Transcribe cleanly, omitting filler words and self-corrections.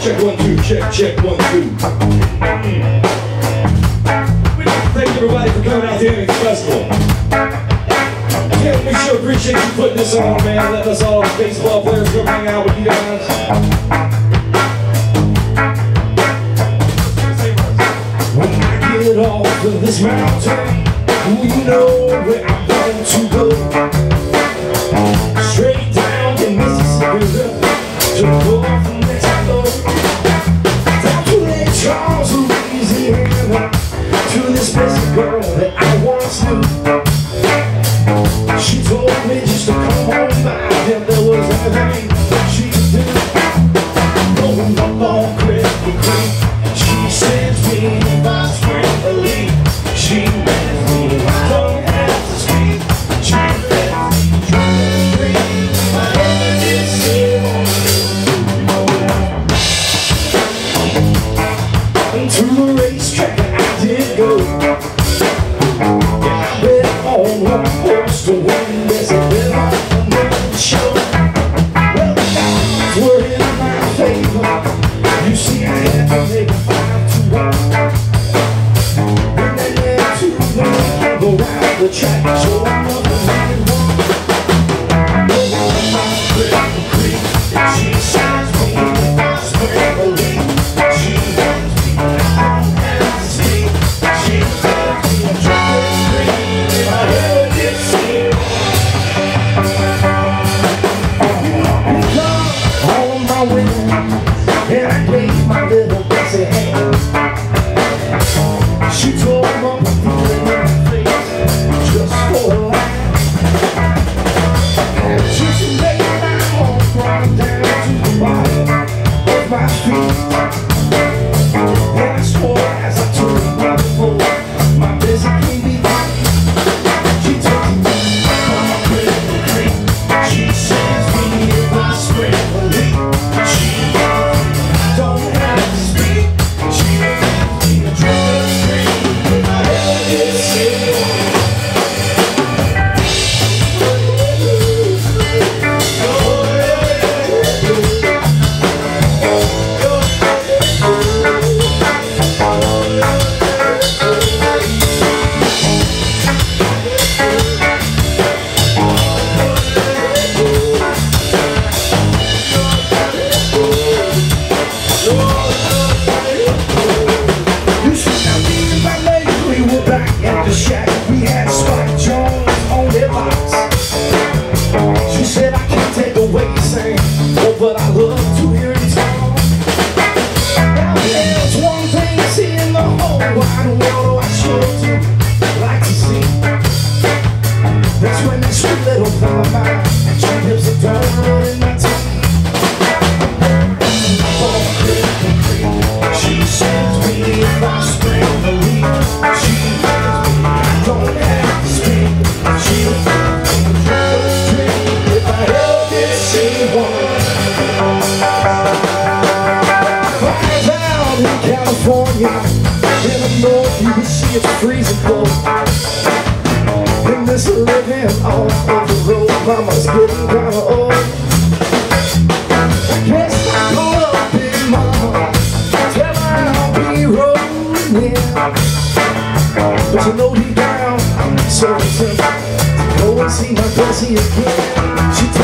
Check 1 2, check 1 2. Thank you everybody for coming out to the Nunupics Festival. Yeah, we sure appreciate you putting this on, man. Letting us all baseball players come hang out with you guys. When I get off of this mountain, you know where I'm going to go. Straight down the Mississippi River to the Gulf of Mexico, down to Lake Charles, Louisiana, to this basic girl that I once knew. She told me just to come home by, if there was anything that she could do. Going up on Cripple Creek, she sends me by spring a leak. She lets me, I don't have to speak. She lets me try to dream. I never did see one. And to the racetrack I did go. Yeah, I bet on one horse to win. There's a bit on the show. Well, the odds were in my favor. You see, I had to make a 5 to 1. When they led to go out the track, so I'm up and running one. Going on my Cripple Creek, she signs me if I spring a leak. She wants me, I don't have to speak. She loves me, I try to scream if I ever did see her. All of my women, and I gave my little Bessie hand. She told me I'm feeling in my face just for a laugh. She said, "Baby, I'm home, run down to the bottom of my feet." And I swore as I took my phone, my Bessie can't be beat. She took me from my Cripple Creek. She sends me if I spring a leak. She loves me, I don't have to speak. She lets me a drink of scream if I ever did see one. You see, now me and my lady, we were back at the shack. We had Spike Jones on their box. She said, "I can't take away you sing, oh, but I love to hear you talk." Now there's one thing I see in the whole wide world I sure do like to see. That's when that sweet little thing of mine, she gives a donut in my tea. On Cripple Creek, she sends me if I spring a leak. She loves me, I don't have to speak. She lets me drink a drink if I ever did see one. Fires out in California, in the north you can see it's freezing cold. In this living off of the road, mama's getting kinda old. I guess I call up Big Mama, tell her I'll be rolling in. But you know deep down, I'm so tempted to go and see my Bessie again. She